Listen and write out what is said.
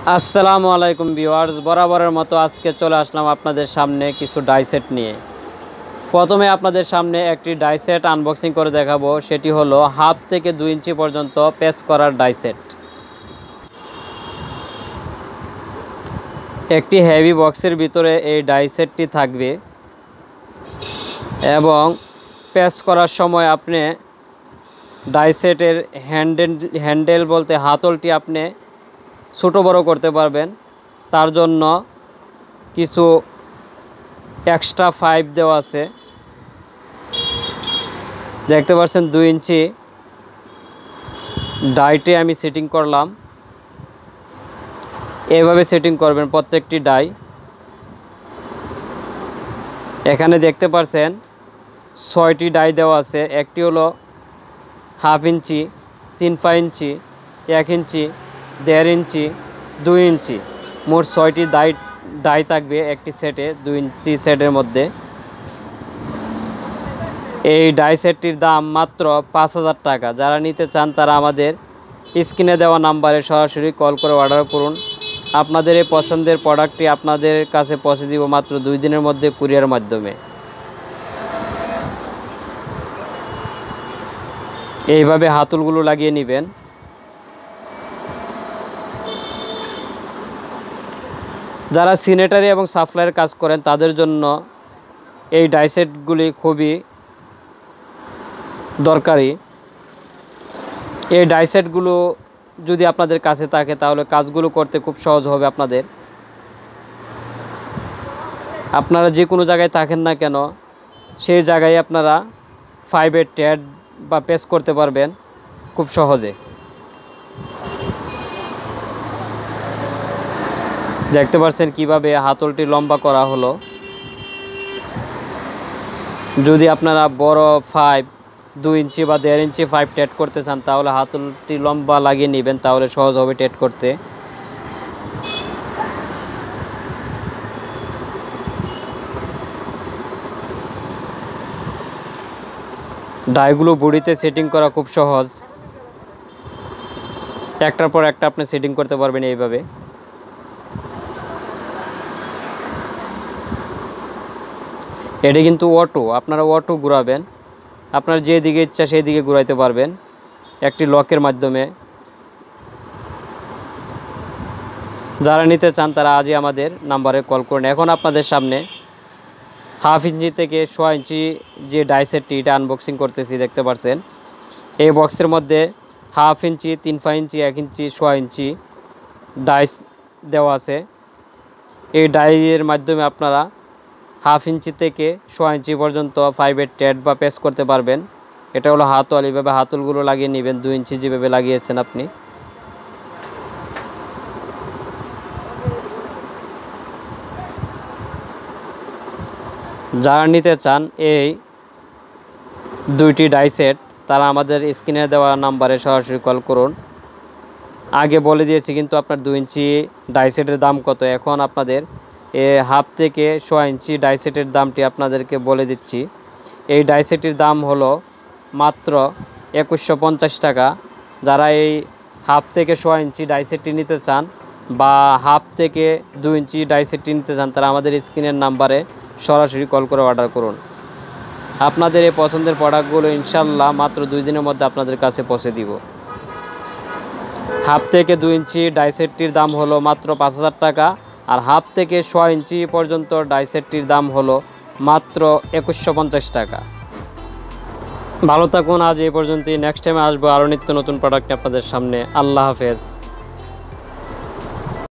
আসসালামু আলাইকুম ভিউয়ার্স, বরাবরের মতো আজকে চলে আসলাম আপনাদের সামনে কিছু ডাইসেট নিয়ে। প্রথমে আপনাদের সামনে একটি ডাইসেট আনবক্সিং করে দেখাবো। সেটি হলো 1/2 থেকে 2 ইঞ্চি পর্যন্ত পেস করার ডাইসেট। একটি হেভি বক্সের ভিতরে এই ডাইসেটটি থাকবে এবং পেস করার সময় আপনি ডাইসেটের হ্যান্ডেল বলতে হাতলটি আপনি ছোটো বড়ো করতে পারবেন। তার জন্য কিছু এক্সট্রা পাইপ দেওয়া আছে। দেখতে পাচ্ছেন 2 ইঞ্চি ডাইটে আমি সেটিং করলাম। এভাবে সেটিং করবেন প্রত্যেকটি ডাই। এখানে দেখতে পাচ্ছেন 6টি ডাই দেওয়া আছে। একটি হলো 1/2 ইঞ্চি, 3/4 ইঞ্চি, 1 ইঞ্চি, 1.5 ইঞ্চি, 2 ইঞ্চি, মোট 6টি ডাই থাকবে একটি সেটে, 2 ইঞ্চি সেটের মধ্যে। এই ডাই সেটটির দাম মাত্র 5,000 টাকা। যারা নিতে চান তারা আমাদের স্ক্রিনে দেওয়া নাম্বারে সরাসরি কল করে অর্ডার করুন। আপনাদের এই পছন্দের প্রোডাক্টটি আপনাদের কাছে পৌঁছে দিব মাত্র 2 দিনের মধ্যে কুরিয়ার মাধ্যমে। এইভাবে হাতলগুলো লাগিয়ে নেবেন। যারা সিনেটারি এবং সাপ্লাইয়ের কাজ করেন তাদের জন্য এই ডাইসেটগুলি খুবই দরকারি। এই ডাইসেটগুলো যদি আপনাদের কাছে থাকে তাহলে কাজগুলো করতে খুব সহজ হবে আপনাদের। আপনারা যে কোনো জায়গায় থাকেন না কেন সেই জায়গায় আপনারা ফাইবের ট্যাড বা পেস করতে পারবেন খুব সহজে। দেখতে পাচ্ছেন কিভাবে হাতলটি লম্বা করা হলো। যদি আপনারা বড় 2 ইঞ্চি বা 1.5 ইঞ্চি পাইপ ট্যাড করতে চান তাহলে হাতলটি লম্বা লাগিয়ে নেবেন, তাহলে সহজ হবে ট্যাড করতে। ডাইগুলো বডিতে সেটিং করা খুব সহজ। একটার পর একটা আপনি সেটিং করতে পারবেন এইভাবে। এটি কিন্তু অটো, আপনারা অটো ঘুরাবেন, আপনার যে দিকে ইচ্ছা সেই দিকে ঘুরাইতে পারবেন একটি লকের মাধ্যমে। যারা নিতে চান তারা আজই আমাদের নাম্বারে কল করুন। এখন আপনাদের সামনে 1/2 ইঞ্চি থেকে 6 ইঞ্চি যে ডাইসেটটি এটা আনবক্সিং করতেছি। দেখতে পাচ্ছেন এই বক্সের মধ্যে 1/2 ইঞ্চি, 3/4 ইঞ্চি, 1 ইঞ্চি, 6 ইঞ্চি ডাইস দেওয়া আছে। এই ডাইয়ের মাধ্যমে আপনারা 1/2 ইঞ্চি থেকে 6 ইঞ্চি পর্যন্ত ফাইবের ট্যাড বা পেস করতে পারবেন। এটা হলো হাতল। এইভাবে হাতলগুলো লাগিয়ে নেবেন 2 ইঞ্চি যেভাবে লাগিয়েছেন আপনি। যারা নিতে চান এই 2টি ডাইসেট তারা আমাদের স্ক্রিনে দেওয়া নাম্বারে সরাসরি কল করুন। আগে বলে দিয়েছি কিন্তু আপনার 2 ইঞ্চি ডাইসেটের দাম কত। এখন আপনাদের 1/2 থেকে 6 ইঞ্চি ডাইসেটের দামটি আপনাদেরকে বলে দিচ্ছি। এই ডাইসেটের দাম হলো মাত্র 2150 টাকা। যারা এই 1/2 থেকে 6 ইঞ্চি ডাইসেটটি নিতে চান বা 1/2 থেকে 2 ইঞ্চি ডাইসেটটি নিতে চান তারা আমাদের স্ক্রিনের নাম্বারে সরাসরি কল করে অর্ডার করুন। আপনাদের এই পছন্দের প্রোডাক্টগুলো ইনশাল্লাহ মাত্র 2 দিনের মধ্যে আপনাদের কাছে পৌঁছে দিব। 1/2 থেকে 2 ইঞ্চি ডাইসেটটির দাম হলো মাত্র 5,000 টাকা, আর 1/2 থেকে 6 ইঞ্চি পর্যন্ত ডাইসেটটির দাম হলো মাত্র 2150 টাকা। ভালো থাকুন। আজ এই পর্যন্তই। নেক্সট টাইমে আসবো আরও নিত্য নতুন প্রোডাক্ট আপনাদের সামনে। আল্লাহ হাফেজ।